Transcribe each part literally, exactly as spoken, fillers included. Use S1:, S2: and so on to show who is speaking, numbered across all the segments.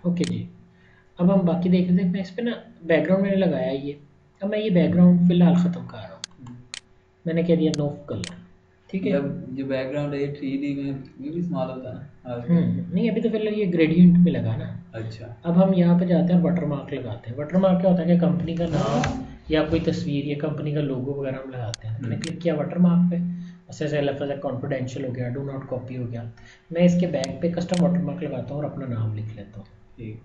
S1: Okay जी। अब हम बाकी देख लेते हैं। मैं इस पे ना बैकग्राउंड मैंने लगाया ये। अब मैं ये बैकग्राउंड फिलहाल ख़त्म कर रहा हूँ। मैंने कह दिया नो कलर, ठीक है।
S2: जब जो बैकग्राउंड है थ्री डी में ये भी इस्तेमाल होता है ना आजकल।
S1: हम्म नहीं, अभी तो फिलहाल ये ग्रेडियंट में लगा ना।
S2: अच्छा।
S1: अब हम यहाँ पे जाते हैं, वाटर मार्क लगाते हैं। वाटर मार्क क्या होता है कि कंपनी का नाम या कोई तस्वीर या कंपनी का लोगो वगैरह हम लगाते हैं। मैंने क्लिक किया वाटर मार्क पे, जैसे लफ्ज़ कॉन्फिडेंशियल हो गया, डू नॉट कॉपी हो गया। मैं इसके बैक पे कस्टम वाटर मार्क लगाता हूँ और अपना नाम लिख लेता हूँ।
S2: ठीक।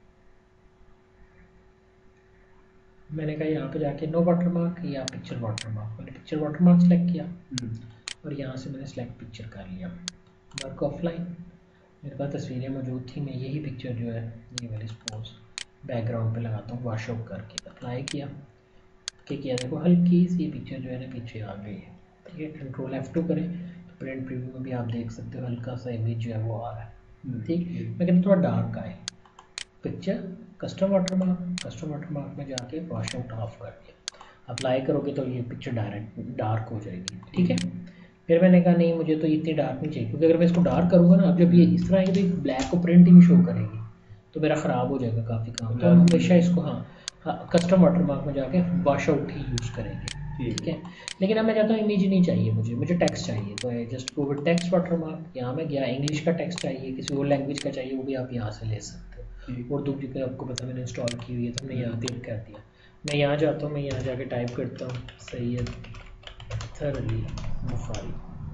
S1: मैंने कहा यहाँ पे जाके नो वाटर मार्क या पिक्चर वाटर मार्क, मैंने पिक्चर वाटर मार्क सेलेक्ट किया और यहाँ से मैंने सेलेक्ट पिक्चर कर लिया। वर्क ऑफलाइन मेरे पास तस्वीरें मौजूद थी, मैं यही पिक्चर जो है ये वाली सपोज बैकग्राउंड पे लगाता हूँ, वॉश आउट करके अप्लाई किया कि किया देखो हल्की सी पिक्चर जो है ना पीछे आ गई है। ठीक है, कंट्रोल एफ टू करें तो प्रिंट प्रीव्यू में भी आप देख सकते हो हल्का सा इमेज जो है वो आ रहा है। ठीक, मैं कहता थोड़ा डार्क आए, picture custom watermark, custom watermark में जाके वॉश आउट ऑफ कर दिया। अप्लाई करोगे तो ये पिक्चर डायरेक्ट डार्क हो जाएगी। ठीक है, फिर मैंने कहा नहीं मुझे तो इतनी डार्क नहीं चाहिए, क्योंकि अगर मैं इसको डार्क करूँगा ना, अब जब ये इस तरह की तो ब्लैक को प्रिंटिंग शो करेगी तो मेरा ख़राब हो जाएगा काफ़ी काम। तो हम हमेशा इसको हाँ हाँ कस्टम वाटर मार्क में जाके वॉश आउट ही यूज़ करेंगे। ठीक है, लेकिन अब मैं चाहता हूँ इमेज नहीं चाहिए मुझे, मुझे टेक्स्ट चाहिए, तो I just go with text watermark. यहाँ मैं गया, इंग्लिश का टेक्स्ट चाहिए, किसी और लैंग्वेज का चाहिए वो भी आप यहाँ से ले सकते हो। उर्दू की आपको पता मैंने इंस्टॉल की हुई है तो मैंने यहाँ क्लिक कर दिया। मैं यहाँ जाता हूँ, मैं यहाँ जाके टाइप करता हूँ सैयद अख्तर अली बुखारी।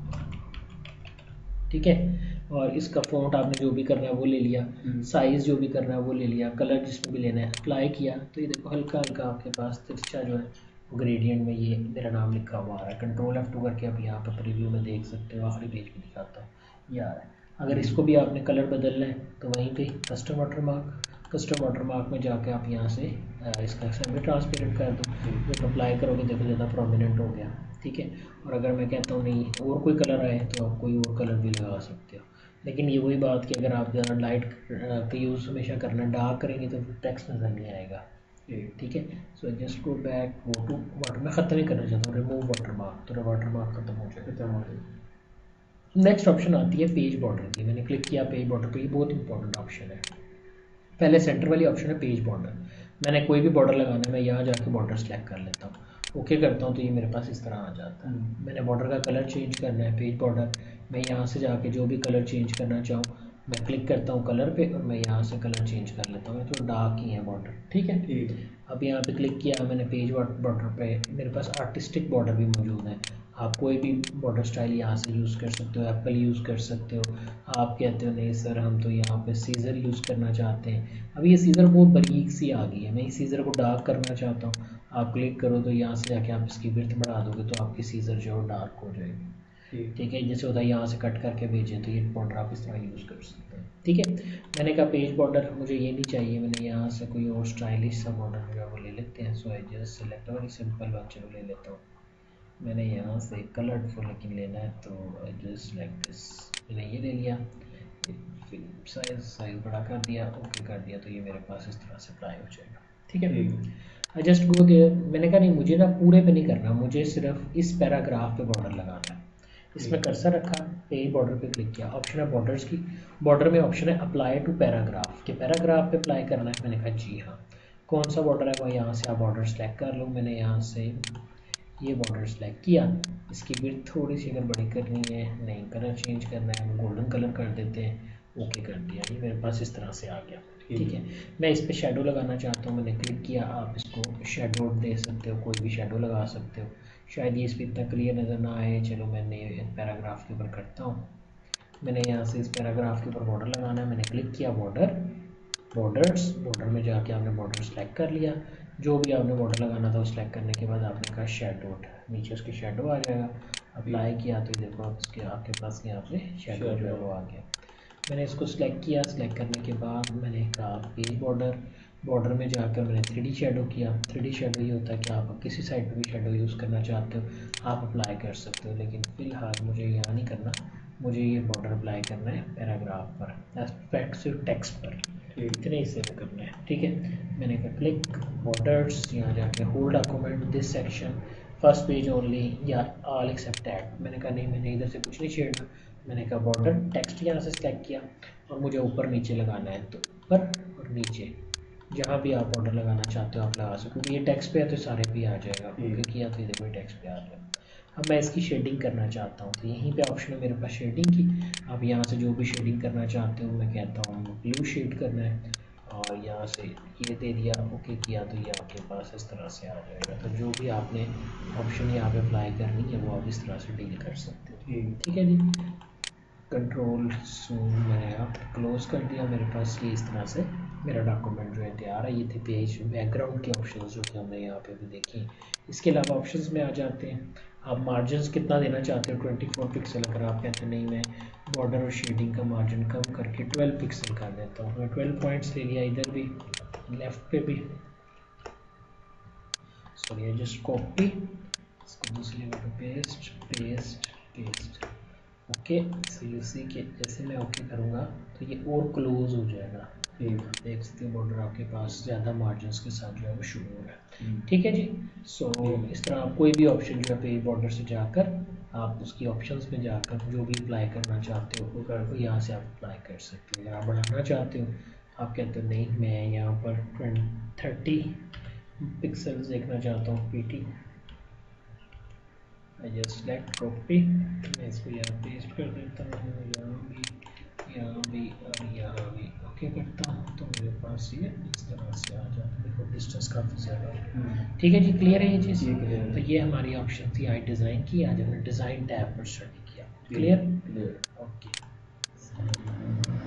S1: ठीक है, और इसका फ़ॉन्ट आपने जो भी करना है वो ले लिया, साइज़ जो भी करना है वो ले लिया, कलर जिसमें भी लेना है अप्लाई किया। तो ये देखो हल्का हल्का आपके पास तिरछा जो है वो ग्रेडियंट में ये मेरा नाम लिखा हुआ आ रहा है। कंट्रोल एफ टू करके आप यहाँ पर प्रीव्यू में देख सकते हो, आखिरी पेज पे दिखाता हूँ ये आ रहा है। अगर इसको भी आपने कलर बदलना है तो वहीं पे custom watermark, custom watermark में जाके आप यहाँ से इसका सेमी ट्रांसपेरेंट कर दो। जब अप्लाई करोगे देखो ज़्यादा प्रोमिनेंट हो गया। ठीक है, और अगर मैं कहता हूँ नहीं और कोई कलर आए तो आप कोई और कलर भी लगा सकते हो। लेकिन ये वही बात कि अगर आप ज़्यादा लाइट का यूज़ हमेशा करना, डार्क करेंगे तो फिर टेक्स्ट नज़र नहीं आएगा। ठीक है, so just go back go to water, मैं ख़त्म ही करना चाहता हूँ रिमूव वाटर मार्क, तो वाटर मार्क खत्म हो जाएगा। खत्म हो जाएगा। नेक्स्ट ऑप्शन आती है पेज बॉर्डर की। मैंने क्लिक किया पेज बॉर्डर पे, ये बहुत इंपॉर्टेंट ऑप्शन है। पहले सेंटर वाली ऑप्शन है पेज बॉर्डर, मैंने कोई भी बॉर्डर लगाना है मैं यहाँ जाके बॉर्डर सेलेक्ट कर लेता हूँ, ओके करता हूँ तो ये मेरे पास इस तरह आ जाता है। मैंने बॉर्डर का कलर चेंज करना है पेज बॉर्डर, मैं यहाँ से जाके जो भी कलर चेंज करना चाहूँ मैं क्लिक करता हूँ कलर पे और मैं यहाँ से कलर चेंज कर लेता हूँ, तो डार्क ही है बॉर्डर। ठीक है, ठीक। अब यहाँ पे क्लिक किया मैंने पेज बॉर्डर पे, मेरे पास आर्टिस्टिक बॉर्डर भी मौजूद है। आप कोई भी बॉर्डर स्टाइल यहाँ से यूज़ कर सकते हो, एप्पल यूज़ कर सकते हो। आप कहते हो नहीं सर हम तो यहाँ पे सीज़र यूज़ करना चाहते हैं, अब ये सीज़र बहुत बारीक सी आ गई है, मैं इस सीज़र को डार्क करना चाहता हूँ। आप क्लिक करो तो यहाँ से जाके आप इसकी विड्थ बढ़ा दोगे तो आपकी सीज़र जो है डार्क हो जाएगी। ठीक है, जैसे होता है यहाँ से कट करके भेजें तो ये बॉर्डर आप इस तरह यूज़ कर सकते हैं। ठीक है, मैंने कहा पेज बॉर्डर मुझे ये नहीं चाहिए, मैंने यहाँ से कोई और स्टाइलिश सा बॉर्डर जो है वो ले लेते हैं। So I just select very simple one, चलो ले लेता हूँ। मैंने यहाँ से कलरफुल लेकिन लेना है तो आई जस्ट सेलेक्ट दिस, मैंने ये ले लिया, साइज साइज बड़ा कर दिया, ओके कर दिया, तो ये मेरे पास इस तरह से अप्लाई हो जाएगा। ठीक है, आई जस्ट गो देयर। मैंने कहा नहीं मुझे ना पूरे पे नहीं करना, मुझे सिर्फ इस पैराग्राफ पे बॉर्डर लगाना है। इसमें कर्सर रखा, पेज बॉर्डर पे क्लिक किया, ऑप्शन है बॉर्डर्स की, बॉर्डर में ऑप्शन है अप्लाई टू पैराग्राफ, के पैराग्राफ पे अप्लाई करना है। मैंने कहा जी हाँ, कौन सा बॉर्डर है वो यहाँ से आप बॉर्डर सेलेक्ट कर लो। मैंने यहाँ से ये बॉर्डर सेलेक्ट किया, इसकी विड्थ थोड़ी सी अगर बड़ी करनी है, नहीं कलर चेंज करना है, हम गोल्डन कलर कर देते हैं, ओके कर दिया, ये मेरे पास इस तरह से आ गया। ठीक है, मैं इस पर शेडो लगाना चाहता हूँ, मैंने क्लिक किया, आप इसको शेडो दे सकते हो, कोई भी शेडो लगा सकते हो। शायद ये इस पर इतना क्लियर नज़र ना आए, चलो मैंने पैराग्राफ के ऊपर करता हूँ। मैंने यहाँ से इस पैराग्राफ के ऊपर बॉर्डर लगाना है, मैंने क्लिक किया बॉर्डर, बॉर्डर्स, बॉर्डर में जाके आपने बॉर्डर सेलेक्ट कर लिया, जो भी आपने बॉर्डर लगाना था वो सेलेक्ट करने के बाद आपने कहा शेडो, नीचे उसकी शेडो आ जाएगा। अप्लाई किया तो देखो आप इसके आपके पास यहाँ पे शेडो जो है वो आ गया। मैंने इसको सिलेक्ट किया, सिलेक्ट करने के बाद मैंने कहा पेज बॉर्डर, बॉर्डर में जाकर मैंने थ्री डी शेडो किया। थ्री डी शेडो ये होता है कि आप किसी साइड पर भी शेडो यूज़ करना चाहते हो आप अप्लाई कर सकते हो, लेकिन फ़िलहाल मुझे यहाँ नहीं करना, मुझे ये बॉर्डर अप्लाई करना है पैराग्राफ पर, एस्पेक्ट सिर्फ टेक्स्ट पर, इतने हिस्से में करना है। ठीक है, मैंने कहा क्लिक बॉर्डर्स, यहाँ जाके whole document this section first page only या ऑल एक्सेप्ट दैट, मैंने कहा नहीं मैंने इधर से कुछ नहीं छेड़ना। मैंने कहा बॉर्डर टेक्स्ट यहाँ से सेलेक्ट किया और मुझे ऊपर नीचे लगाना है, तो ऊपर नीचे जहाँ भी आप बॉर्डर लगाना चाहते हो आप लगा सकते हो, क्योंकि ये टेक्स्ट पे है तो सारे पे आ जाएगा। ओके किया तो ये देखो टेक्स्ट पे आ गया। अब मैं इसकी शेडिंग करना चाहता हूँ तो यहीं पे ऑप्शन है मेरे पास शेडिंग की। आप यहाँ से जो भी शेडिंग करना चाहते हो, मैं कहता हूँ ब्लू शेड करना है और यहाँ से ये दे दिया, ओके किया तो ये आपके पास इस तरह से आ जाएगा। तो जो भी आपने ऑप्शन यहाँ पे अप्लाई करनी है वो आप इस तरह से डील कर सकते हो। ठीक है जी, कंट्रोल सो मैंने आप क्लोज कर दिया। मेरे पास ये इस तरह से मेरा डॉक्यूमेंट जो है तैयार है। ये थे पेज बैकग्राउंड के ऑप्शंस जो कि हमने यहाँ पे भी देखे। इसके अलावा ऑप्शंस में आ जाते हैं, आप मार्जिन कितना देना चाहते हो। ट्वेंटी फोर पिक्सल अगर आप कहते हैं नहीं मैं बॉर्डर और शेडिंग का मार्जिन कम करके ट्वेल्व पिक्सल कर देता हूँ, मैं ट्वेल्व पॉइंट्स ले लिया। इधर भी लेफ्ट पे भी सॉरी जस्ट कॉपी, इसको दूसरी जगह पे paste paste paste. Okay so you see के जैसे मैं ओके करूँगा तो ये और क्लोज हो जाएगा। देख सकते हो बॉर्डर आपके पास ज़्यादा मार्जिन के साथ जो है वो शुरू हो रहा है। ठीक है जी, सो इस तरह आप कोई भी ऑप्शन जो है पे बॉर्डर से जाकर आप उसकी ऑप्शंस में जाकर जो भी अप्लाई करना चाहते हो वो कर यहाँ से आप अप्लाई कर सकते हो। अगर आप बढ़ाना चाहते हो, आप कहते हो नहीं मैं यहाँ पर ट्वेंटी थर्टी पिक्सल्स देखना चाहता हूँ P T, I just select copy, मैं इसको यहाँ पेस्ट कर देता हूँ, यहाँ भी यहाँ भी और यहाँ भी ओके करता हूँ तो मेरे पास ये इस तरह से आ जाता है। देखो डिस्टेंस काफ़ी ज़्यादा है। ठीक है जी, क्लियर है ये चीज़। तो ये हमारी ऑप्शन थी आई डिज़ाइन की। आज हमने डिज़ाइन टैब पर स्टडी किया। क्लियर? ओके।